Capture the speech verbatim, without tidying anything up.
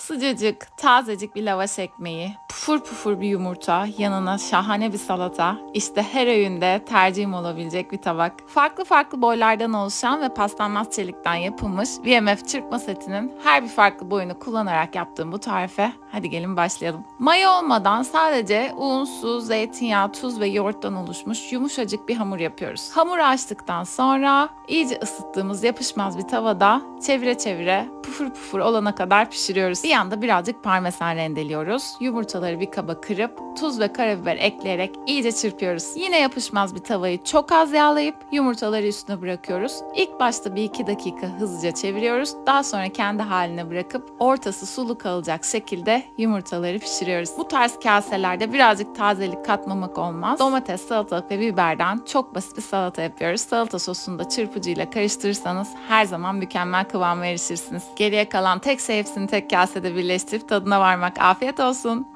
Sıcacık, tazecik bir lavaş ekmeği, pufur pufur bir yumurta, yanına şahane bir salata. İşte her öğünde tercihim olabilecek bir tabak. Farklı farklı boylardan oluşan ve paslanmaz çelikten yapılmış V M F çırpma setinin her bir farklı boyunu kullanarak yaptığım bu tarife hadi gelin başlayalım. Maya olmadan sadece un, su, zeytinyağı, tuz ve yoğurttan oluşmuş yumuşacık bir hamur yapıyoruz. Hamuru açtıktan sonra iyice ısıttığımız yapışmaz bir tavada çevire çevire pufur pufur olana kadar pişiriyoruz. Bir yanda birazcık parmesan rendeliyoruz. Yumurtaları bir kaba kırıp tuz ve karabiber ekleyerek iyice çırpıyoruz. Yine yapışmaz bir tavayı çok az yağlayıp yumurtaları üstüne bırakıyoruz. İlk başta bir iki dakika hızlıca çeviriyoruz. Daha sonra kendi haline bırakıp ortası sulu kalacak şekilde yumurtaları pişiriyoruz. Bu tarz kaselerde birazcık tazelik katmamak olmaz. Domates, salatalık ve biberden çok basit bir salata yapıyoruz. Salata sosunu da çırpıcıyla karıştırırsanız her zaman mükemmel kıvama erişirsiniz. Geriye kalan tek şey hepsini tek kasede birleştirip tadına varmak. Afiyet olsun.